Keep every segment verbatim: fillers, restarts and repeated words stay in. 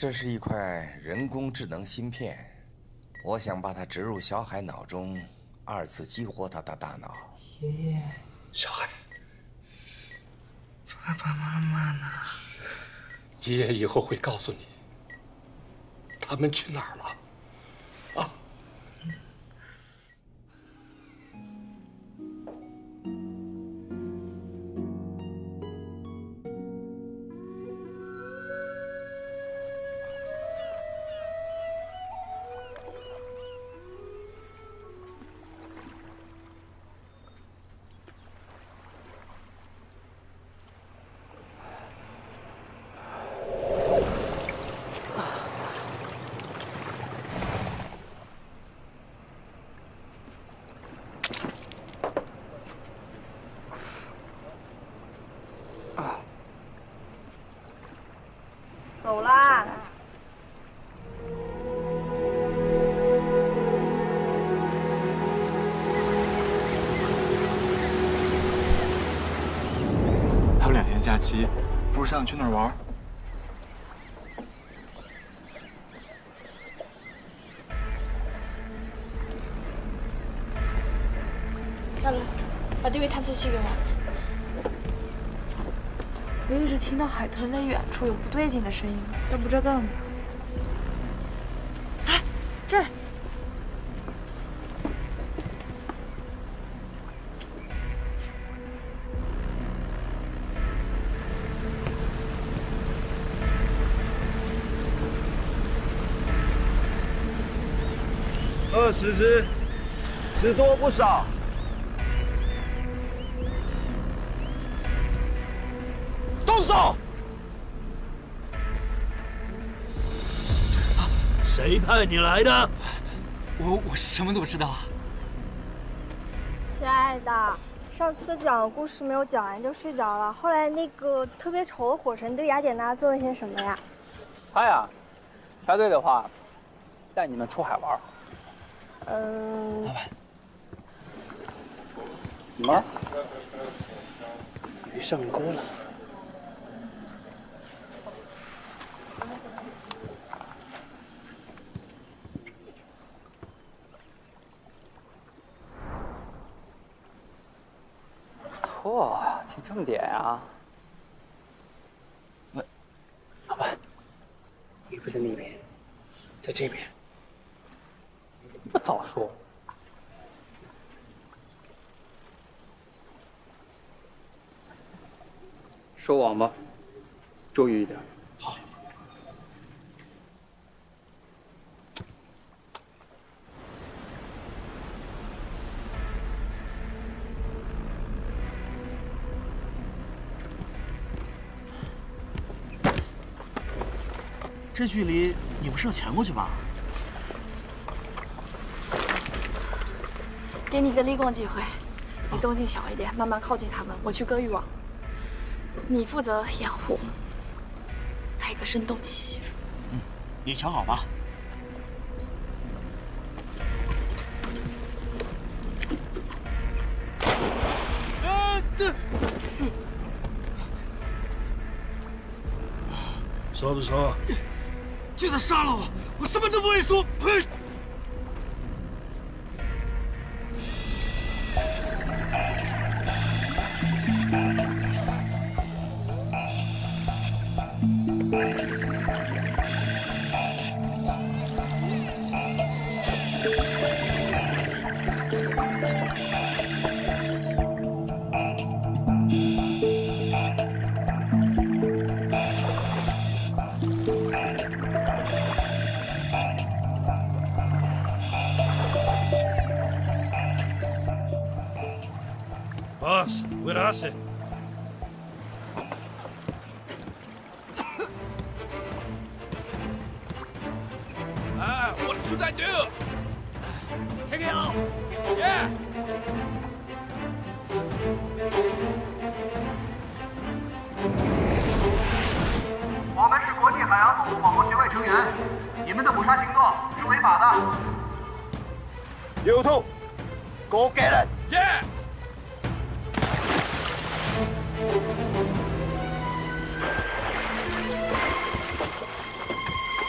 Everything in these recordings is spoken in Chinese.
这是一块人工智能芯片，我想把它植入小海脑中，二次激活他的大脑。 爷爷， 小海， 爸爸妈妈呢？ 爷爷以后会告诉你，他们去哪儿了。 走啦！ 还有两天假期，不如想去哪儿玩？ 算了，把这位探测器给我。 我一直听到海豚在远处有不对劲的声音，都不知道在哪。哎，这儿！ 二十只，只多不少。 动手！ 谁派你来的？ 我我什么都不知道。 亲爱的，上次讲的故事没有讲完就睡着了。后来那个特别丑的火神对雅典娜做了些什么呀？ 猜呀，猜对的话，带你们出海玩。 嗯。 老板，你们鱼上钩了。 不错，挺正点啊。喂，老板，鱼不在那边，在这边。不早说。收网吧，注意一点。好。 这距离你不是要潜过去吧？ 给你个立功机会，你动静小一点，慢慢靠近他们，我去割渔网。你负责掩护，来个声东击西。 嗯，你瞧好吧。 啊，这。 说不说？就算杀了我，我什么都不会说。呸！Boss, where is it? Ah, what should I do? Take it off. Yeah. 我们是国际海洋动物保护协会成员，你们的捕杀行动是违法的。 有痛，给我给人。 Yeah. 我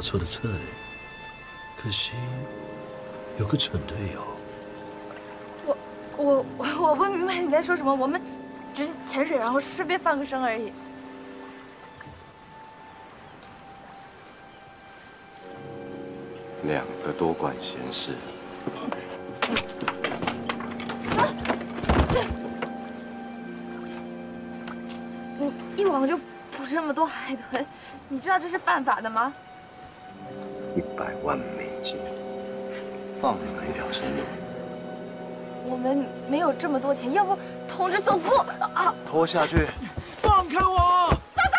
错的策略，可惜有个蠢队友。 我我我我不明白你在说什么，我们只是潜水，然后顺便放个声而已。 两个多管闲事。 你一网就捕这么多海豚，你知道这是犯法的吗？ 一百万美金，放哪一条生路？ 我们没有这么多钱，要不同志总部啊！ 拖下去！ 放开我！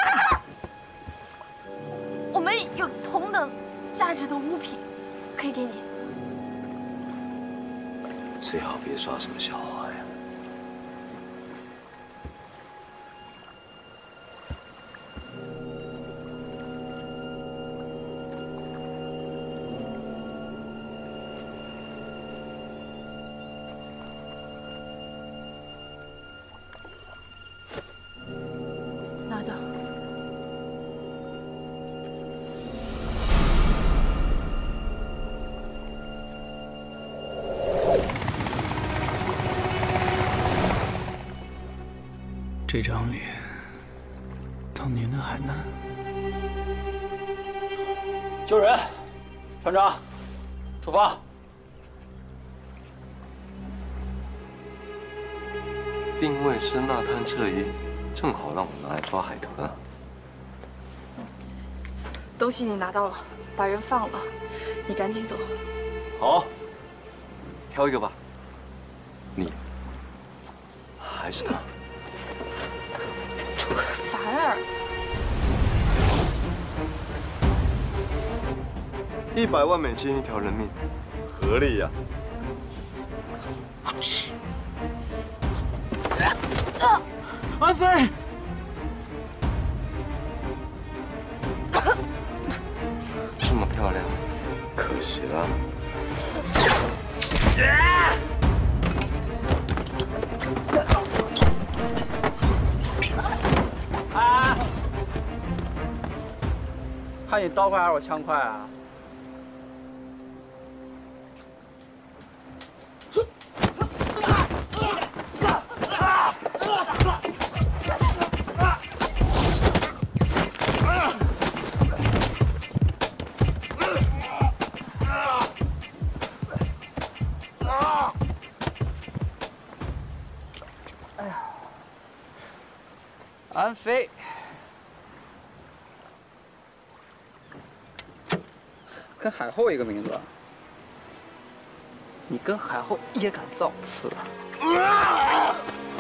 我们有同等价值的物品可以给你。 最好别耍什么小花呀！ 拿走。 这张脸，当年的海南。 救人，船长，出发。 定位是那滩侧翼，正好让我拿来抓海豚啊。 东西你拿到了，把人放了，你赶紧走。 好，挑一个吧。你，还是他？ 凡儿， 一百万美金一条人命，合理呀、 好吃。 安飞， 这么漂亮，可惜了。 啊！看你刀快还是我枪快啊？哎呀，安飞。跟海后一个名字，你跟海后也敢造次？啊！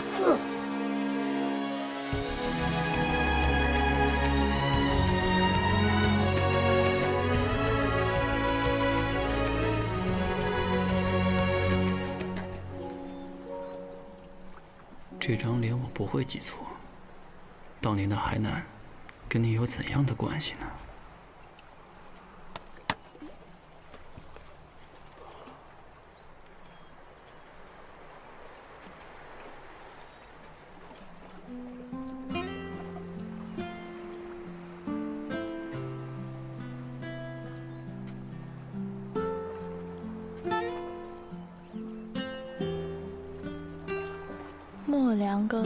这张脸我不会记错。当年的海南，跟你有怎样的关系呢？ 莫良哥，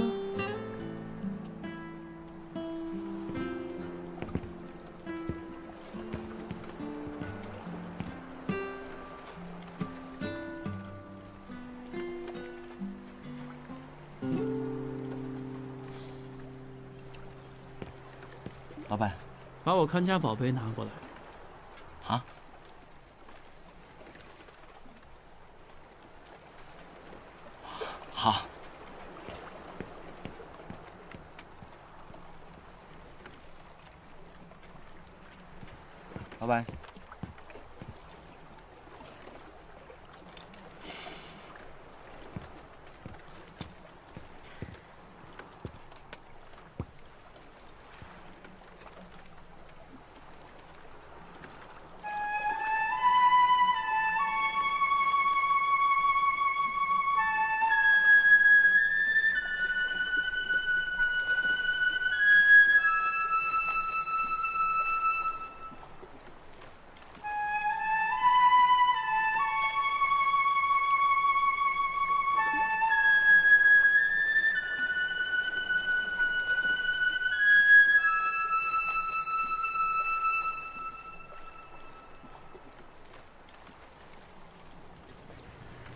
老板， 把我看家宝贝拿过来。 啊？好。老板，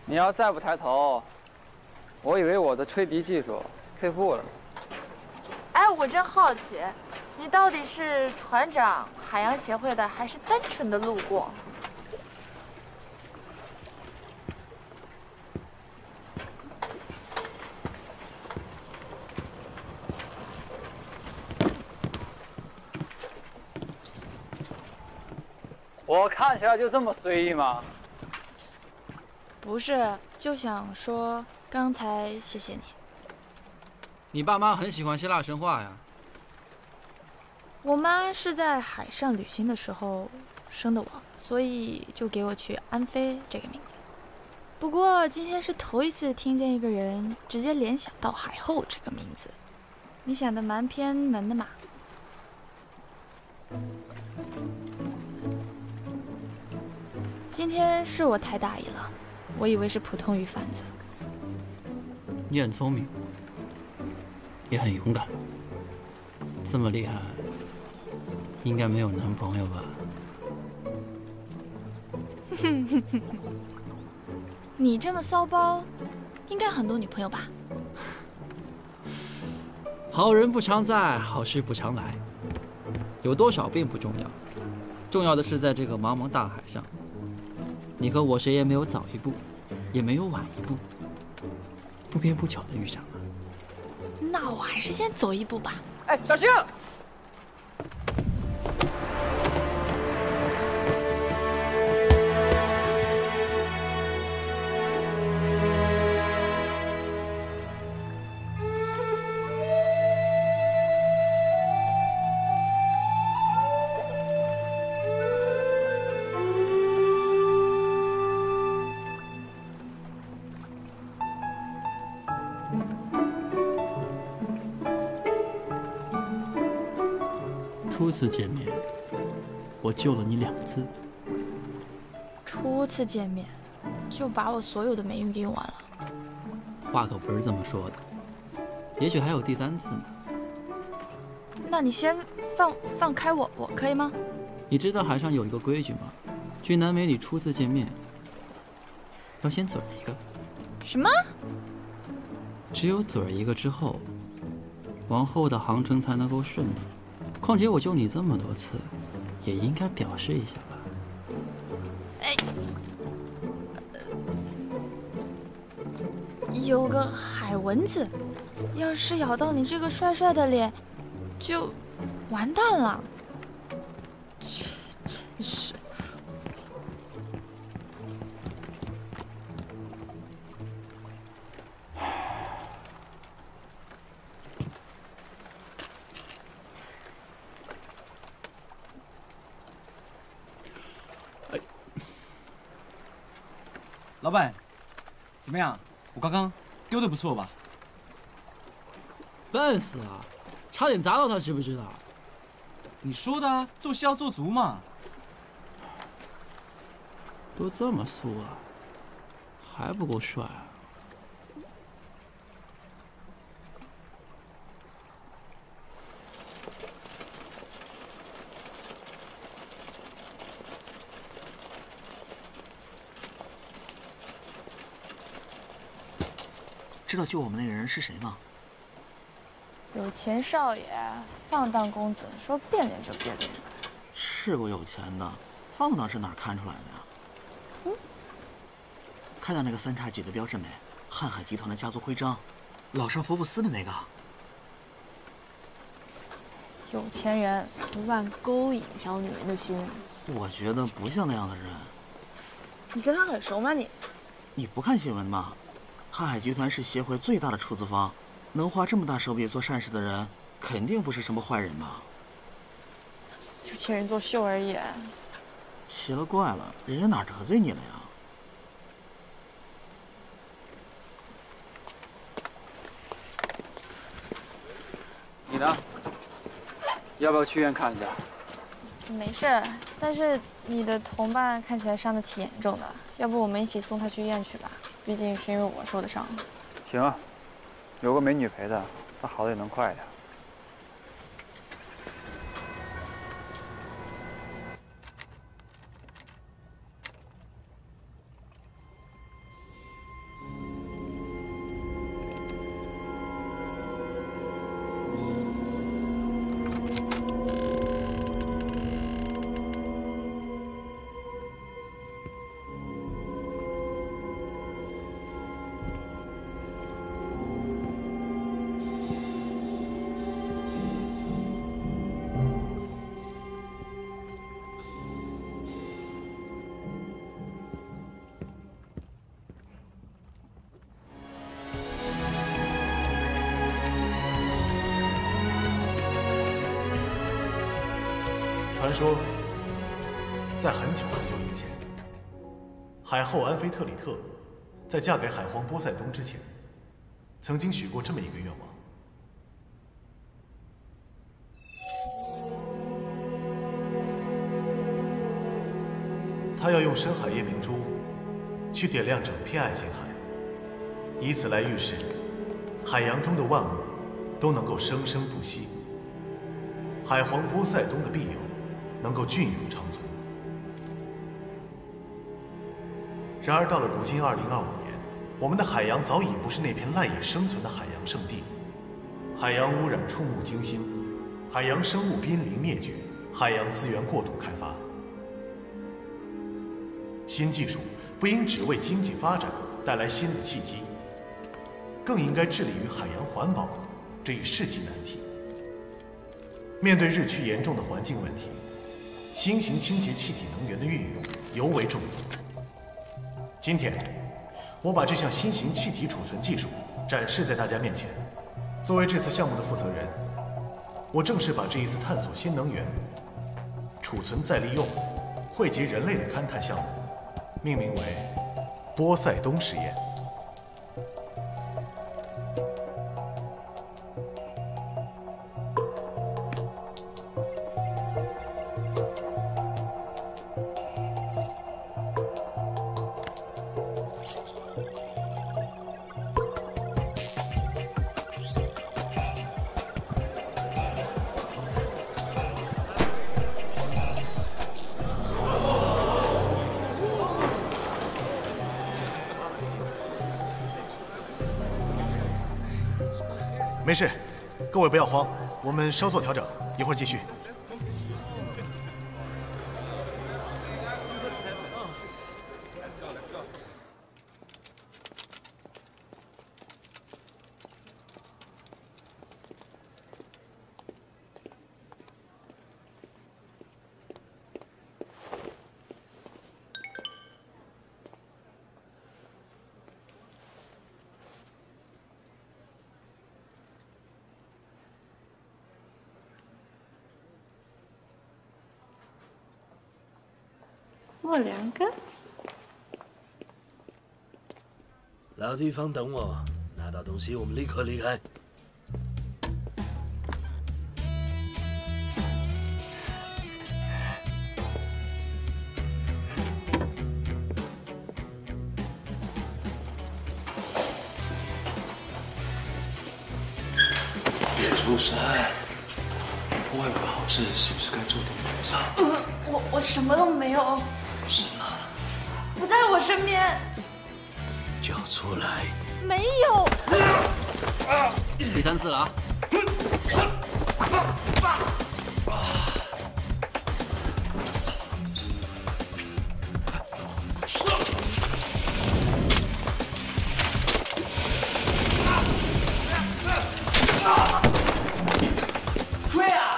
你要再不抬头，我以为我的吹笛技术退步了。 哎，我真好奇，你到底是船长、海洋协会的，还是单纯的路过？ 我看起来就这么随意吗？ 不是，就想说刚才谢谢你。 你爸妈很喜欢希腊神话呀？ 我妈是在海上旅行的时候生的我，所以就给我取安菲这个名字。不过今天是头一次听见一个人直接联想到海后这个名字，你想的蛮偏门的嘛。今天是我太大意了，我以为是普通鱼贩子。 你很聪明，也很勇敢，这么厉害，应该没有男朋友吧？ 你这么骚包，应该很多女朋友吧？ 好人不常在，好事不常来。有多少并不重要，重要的是在这个茫茫大海上，你和我谁也没有早一步，也没有晚一步，不偏不巧的遇上了。 那我还是先走一步吧。 哎，小心！ 初次见面，我救了你两次。 初次见面，就把我所有的美运给用完了。 话可不是这么说的，也许还有第三次呢。 那你先放放开我，我可以吗？ 你知道海上有一个规矩吗？俊男美女初次见面，要先嘴一个。 什么？ 只有嘴一个之后，往后的航程才能够顺利。况且我救你这么多次，也应该表示一下吧。 哎，有个海蚊子，要是咬到你这个帅帅的脸，就完蛋了。切，真是。 老板，怎么样？我刚刚丢的不错吧？ 笨死了，差点砸到他，知不知道？ 你说的啊，做戏要做足嘛。 都这么素了，还不够帅啊？ 知道救我们那个人是谁吗？ 有钱少爷，放荡公子，说变脸就变脸。 是个有钱的，放荡是哪儿看出来的呀？ 嗯， 看到那个三叉戟的标志没？瀚海集团的家族徽章，老上佛布斯的那个。 有钱人不乱勾引小女人的心。 我觉得不像那样的人。 你跟他很熟吗你？ 你不看新闻吗？瀚海集团是协会最大的出资方，能花这么大手笔做善事的人，肯定不是什么坏人吧？ 有钱人作秀而已。 奇了怪了，人家哪得罪你了呀？ 你呢？要不要去医院看一下？ 没事，但是你的同伴看起来伤得挺严重的，要不我们一起送他去医院去吧？毕竟是因为我受的伤。 行啊，有个美女陪的，他好的也能快点。 传说，在很久很久以前，海后安菲特里特在嫁给海皇波塞冬之前，曾经许过这么一个愿望。她要用深海夜明珠去点亮整片爱琴海，以此来预示海洋中的万物都能够生生不息，海皇波塞冬的庇佑能够隽永长存。然而到了如今二零二五年，我们的海洋早已不是那片赖以生存的海洋圣地，海洋污染触目惊心，海洋生物濒临灭绝，海洋资源过度开发。新技术不应只为经济发展带来新的契机，更应该致力于海洋环保这一世纪难题。面对日趋严重的环境问题，新型清洁气体能源的运用尤为重要。今天，我把这项新型气体储存技术展示在大家面前。作为这次项目的负责人，我正式把这一次探索新能源、储存再利用、惠及人类的勘探项目命名为“波塞冬实验”。没事，各位不要慌，我们稍作调整，一会儿继续。 莫良哥， 老地方等我，拿到东西我们立刻离开。别出声！破坏我的好事，是不是该做点补偿？ 嗯，我我什么都没有。 是呢， 不在我身边。 交出来！ 没有。 第三次了啊！ 追啊！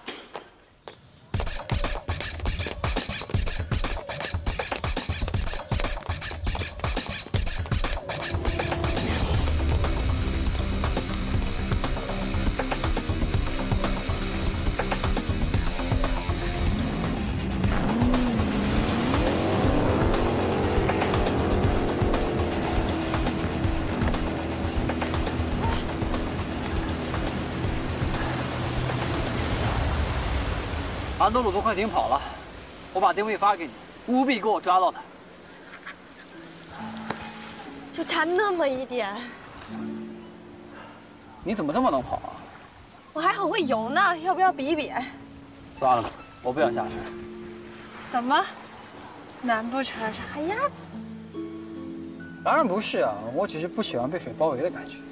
安德鲁都快停跑了，我把定位发给你，务必给我抓到他。 就差那么一点。 你怎么这么能跑啊？ 我还很会游呢，要不要比一比？ 算了吧，我不想下水。 怎么？难不成是旱鸭子？ 当然不是啊，我只是不喜欢被水包围的感觉。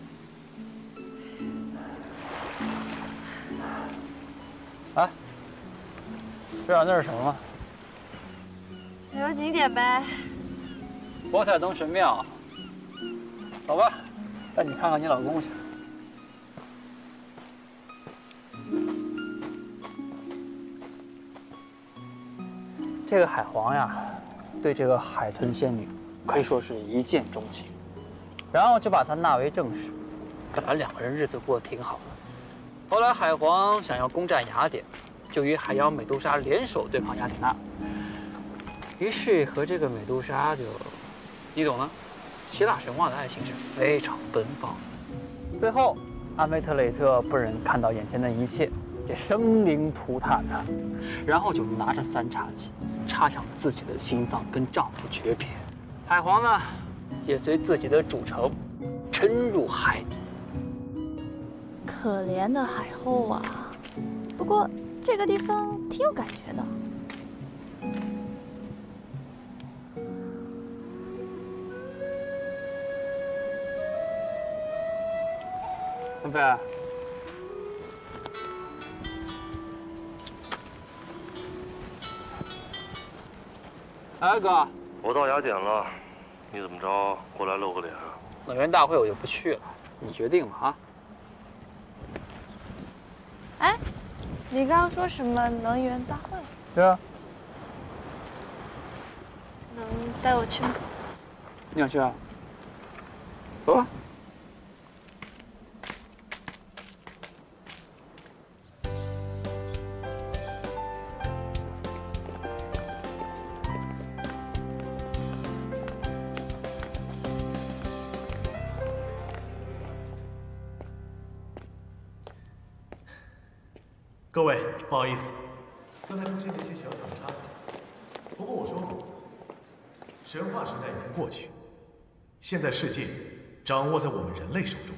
哎。知道那是什么吗？ 旅游景点呗。 波塞冬神庙。走吧，带你看看你老公去。这个海皇呀，对这个海豚仙女可以说是一见钟情，然后就把她纳为正室，本来两个人日子过得挺好的。后来海皇想要攻占雅典。 就与海妖美杜莎联手对抗雅典娜。于是和这个美杜莎就，你懂的，希腊神话的爱情是非常奔放的。最后，安菲特雷特不忍看到眼前的一切，也生灵涂炭啊，然后就拿着三叉戟插向自己的心脏，跟丈夫诀别。海皇呢，也随自己的主城沉入海底。 可怜的海后啊！不过这个地方挺有感觉的。 安飞，哎哥， 我到雅典了，你怎么着过来露个脸啊？ 能源大会我就不去了，你决定吧啊。 哎，你刚刚说什么能源大会？ 对啊。 能带我去吗？ 你想去啊？走吧。 各位，不好意思，刚才出现了一些小小的插曲。不过我说过，神话时代已经过去，现在世界掌握在我们人类手中。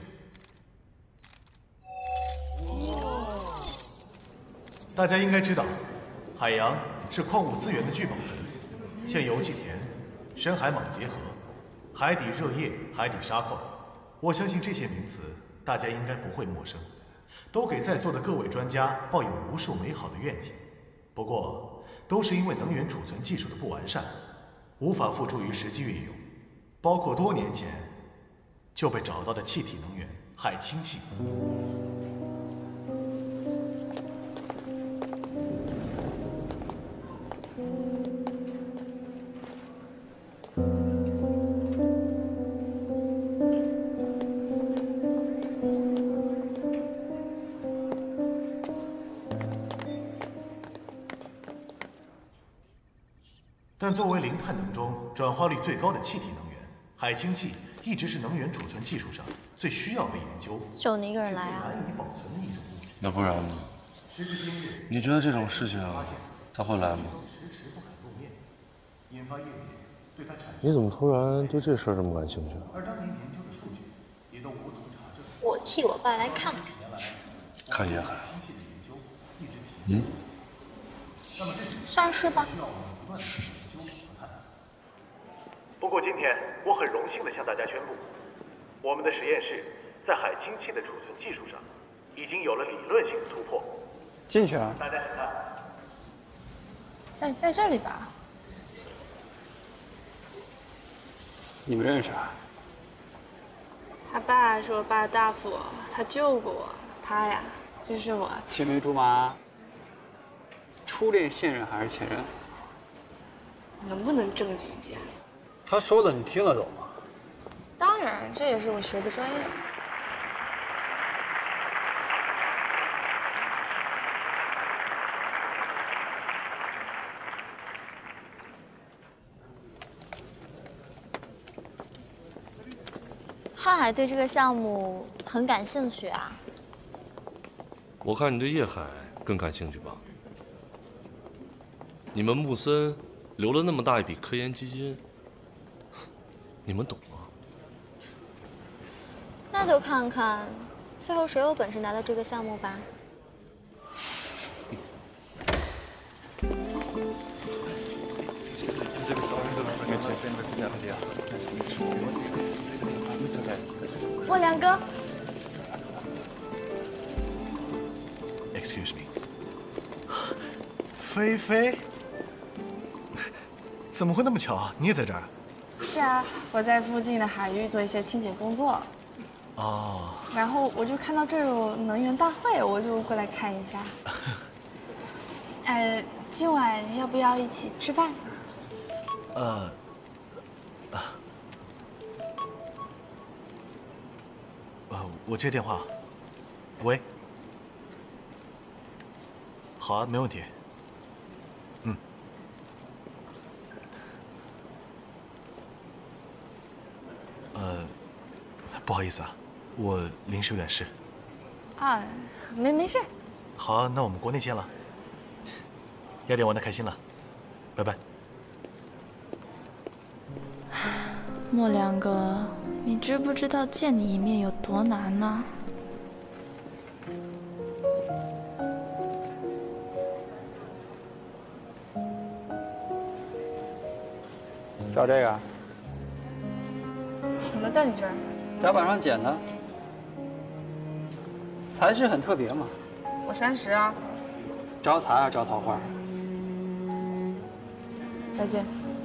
大家应该知道，海洋是矿物资源的聚宝盆，现油气田、深海蟒结合、海底热液、海底沙矿，我相信这些名词大家应该不会陌生。都给在座的各位专家抱有无数美好的愿景，不过都是因为能源储存技术的不完善，无法付诸于实际运用，包括多年前就被找到的气体能源氦氢气。但作为零碳能中转化率最高的气体能源，氦氢气一直是能源储存技术上最需要被研究、 就你一个人来啊？ 难以保存的一种物质。 那不然呢？你觉得这种事情他会来吗？你怎么突然对这事儿这么感兴趣？ 而当年研究的数据也都无从查证。 我替我爸来看看。 看野海。嗯。 算是吧。 不过今天我很荣幸地向大家宣布，我们的实验室在氦氢气的储存技术上已经有了理论性的突破。 进去啊！ 大家请看， 在在这里吧。 你们认识啊？ 他爸是我爸的大夫，他救过我，他呀就是我青梅竹马。初恋现任还是前任？ 能不能正经点？ 他说的你听得懂吗？ 当然，这也是我学的专业。 瀚海对这个项目很感兴趣啊。 我看你对夜海更感兴趣吧？你们穆森留了那么大一笔科研基金，你们懂吗？ 那就看看最后谁有本事拿到这个项目吧。 莫良哥 ，Excuse me， 菲菲。怎么会那么巧啊？你也在这儿？ 是啊，我在附近的海域做一些清洁工作。 哦。 然后我就看到这儿有能源大会，我就过来看一下。呃，今晚要不要一起吃饭？ 呃，啊，呃，我接电话。喂。 好啊，没问题。嗯。呃，不好意思啊，我临时有点事。 啊，没没事。 好啊，那我们国内见了。雅典玩得开心了，拜拜。 莫良哥，你知不知道见你一面有多难呢？ 找这个？ 怎么在你这儿？ 甲板上捡的，材质很特别嘛。 我山石啊。 招财啊，招桃花。 再见。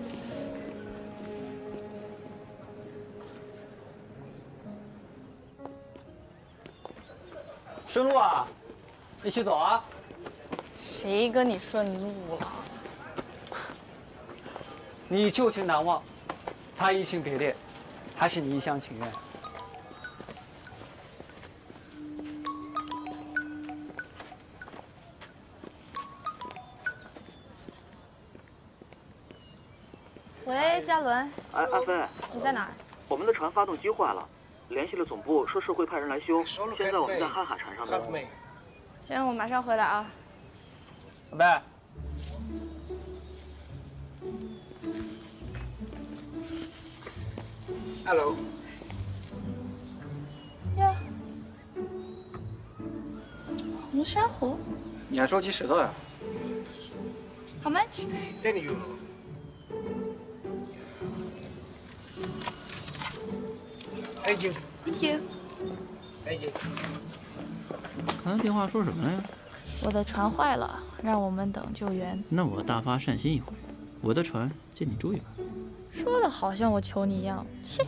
顺路啊，一起走啊。 谁跟你顺路了？ 你旧情难忘，他移情别恋，还是你一厢情愿？ 喂，嘉伦。 哎，安飞， 你在哪儿？ 我们的船发动机坏了，联系了总部，说是会派人来修。现在我们在瀚海船上呢。 行，我马上回来啊。 拜拜。Hello。 呀，红珊瑚。 你还收集石头呀 ？How much? Ten euro. Thank you. Thank you. Thank you. 刚才电话说什么呀？ 我的船坏了，让我们等救援。 那我大发善心一回，我的船借你住一晚。 说的好像我求你一样，切！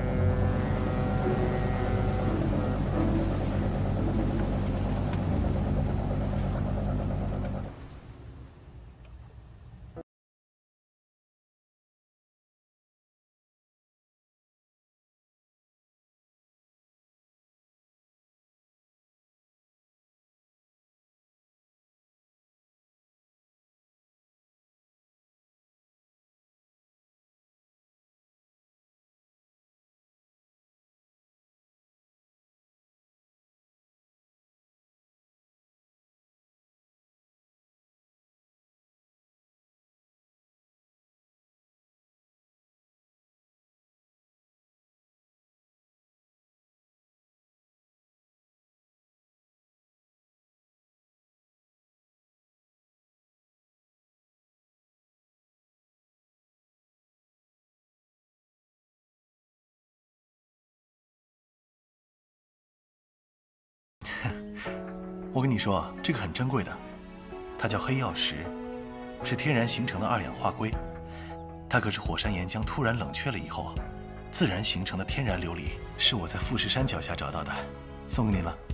我跟你说，这个很珍贵的，它叫黑曜石，是天然形成的二氧化硅。它可是火山岩浆突然冷却了以后啊，自然形成的天然琉璃，是我在富士山脚下找到的，送给你了。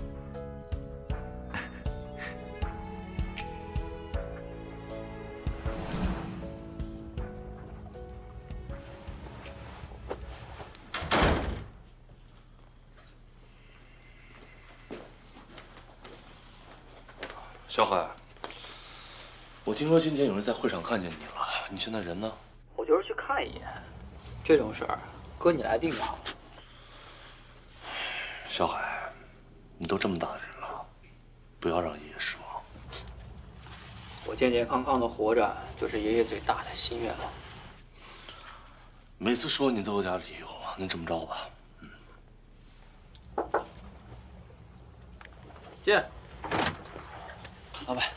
小海，我听说今天有人在会场看见你了，你现在人呢？ 我就是去看一眼，这种事儿哥你来定就好了。 小海，你都这么大的人了，不要让爷爷失望。 我健健康康的活着，就是爷爷最大的心愿了。 每次说你都有点理由，那这么着吧，嗯， 进。 老板，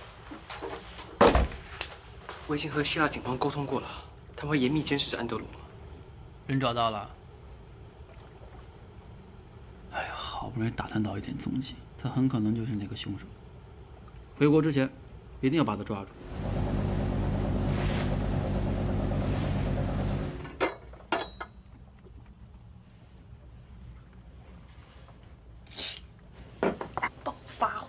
我已经和希腊警方沟通过了，他们会严密监视安德鲁。 人找到了。哎呀，好不容易打探到一点踪迹，他很可能就是那个凶手。回国之前，一定要把他抓住。 暴发户。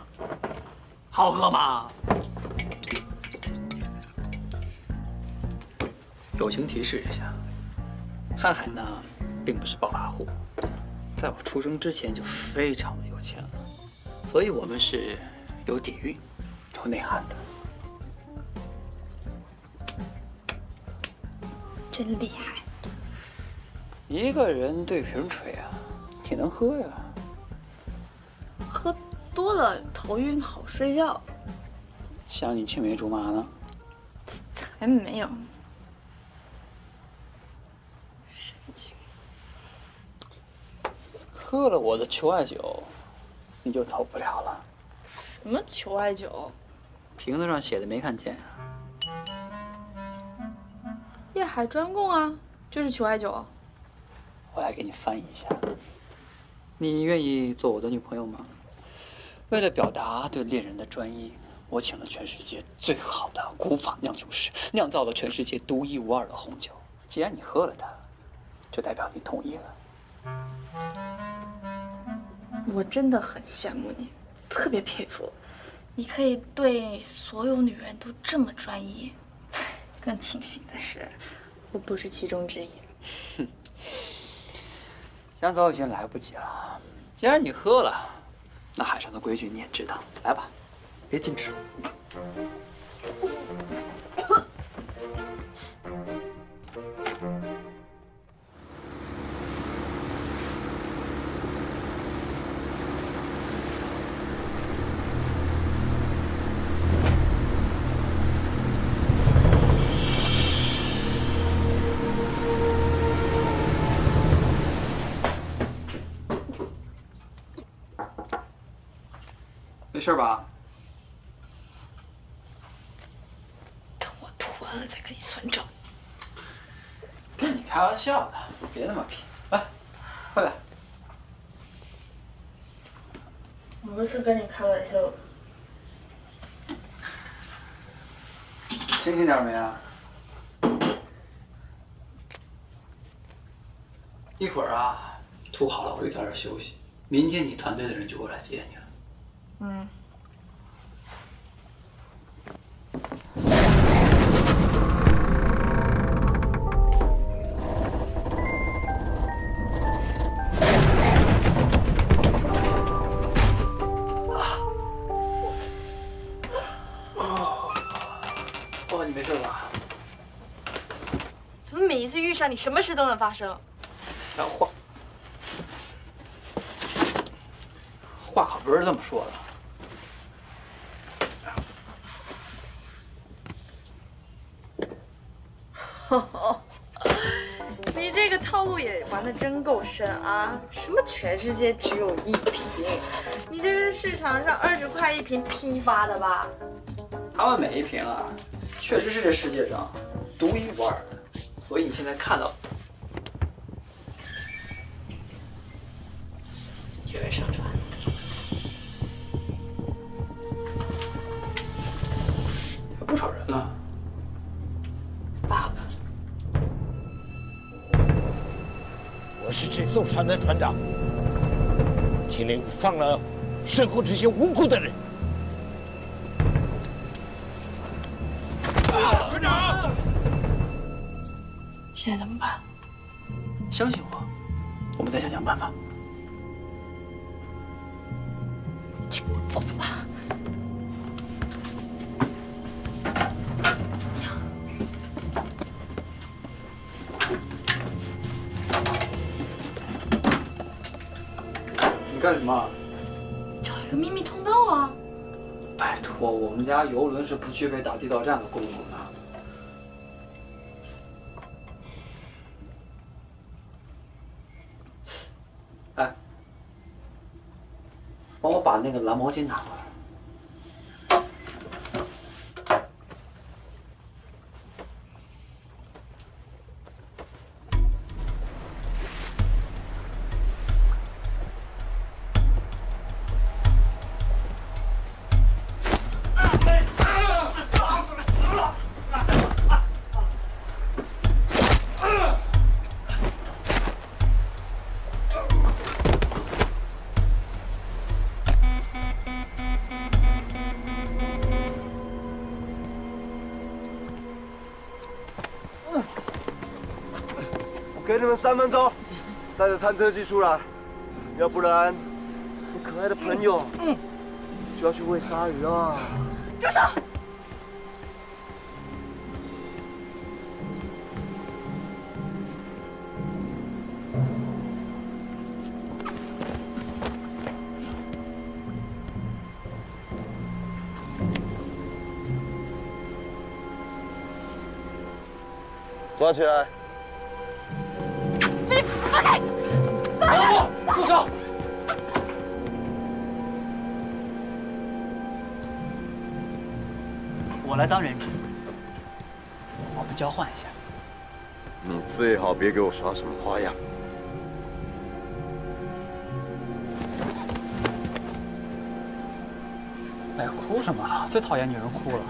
好喝吗？ 友情提示一下，瀚海呢，并不是暴发户，在我出生之前就非常的有钱了，所以我们是有底蕴、有内涵的。 真厉害！ 一个人对瓶水啊，挺能喝呀。 喝多了头晕，好睡觉。 想你青梅竹马呢？ 才没有。神经。 喝了我的求爱酒，你就走不了了。 什么求爱酒？ 瓶子上写的没看见啊？ 夜海专供啊，就是求爱酒。 我来给你翻译一下。你愿意做我的女朋友吗？为了表达对恋人的专一，我请了全世界最好的古法酿酒师，酿造了全世界独一无二的红酒。既然你喝了它，就代表你同意了。 我真的很羡慕你，特别佩服，你可以对所有女人都这么专一。更庆幸的是，我不是其中之一。 哼，想走已经来不及了。既然你喝了，那海上的规矩你也知道。来吧，别矜持。没事吧？ 等我吐完了再跟你算账。 跟你开玩笑的，别那么皮。来，快点。 我不是跟你开玩笑。 清醒点没啊？一会儿啊，吐好了我就在这儿休息。明天你团队的人就过来接你了。 嗯。 哦，你没事吧？ 怎么每一次遇上你，什么事都能发生？ 然后话话可不是这么说的。 你这个套路也玩的真够深啊！什么全世界只有一瓶？你这是市场上二十块一瓶批发的吧？ 他们每一瓶啊，确实是这世界上独一无二的，所以你现在看到有人上船， 有不少人了， 八个。 我是这艘船的船长，请您放了身后这些无辜的人。 船长， 现在怎么办？ 相信我，我们再想想办法。 就走吧。 你干什么？ 找一个秘密通道啊！ 拜托，我们家游轮是不具备打地道战的功能的。哎，帮我把那个蓝毛巾拿过来。 给你们三分钟，带着探测器出来，要不然你可爱的朋友就要去喂鲨鱼了。 住手！ 抓起来！ 你放开！放开！ 住手！我来当人质，我们交换一下。 你最好别给我耍什么花样。 哎呀，哭什么？最讨厌女人哭了。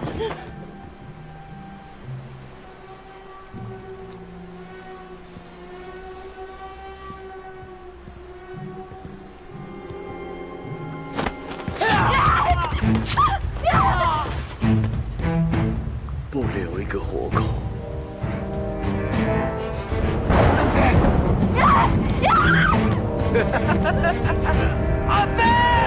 不留一个活口。 阿飞！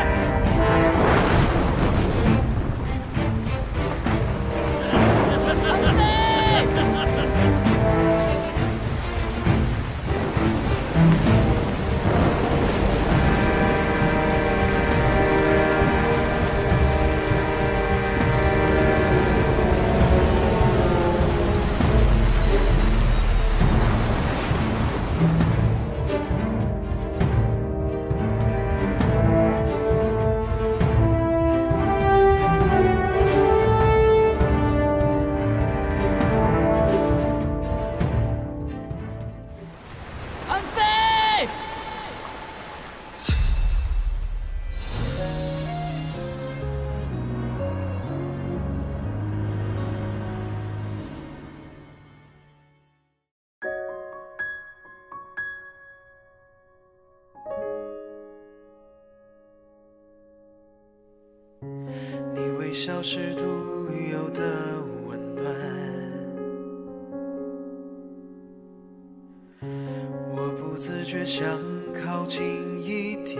微笑是独有的温暖，我不自觉想靠近一点，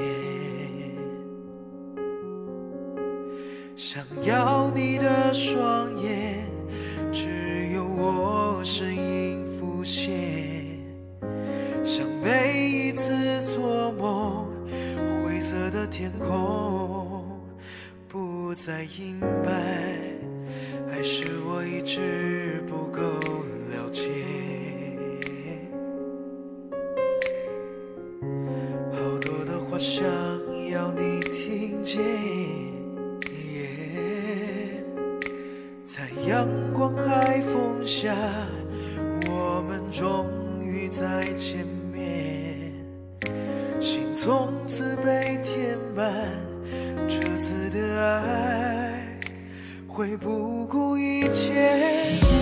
想要你的双眼，只有我身影浮现，像每一次做梦，灰色的天空不再阴霾，还是我一直不够了解，好多的话想要你听见，在阳光海风下，我们终于再见面，心从此被填满，这次的爱会不顾一切。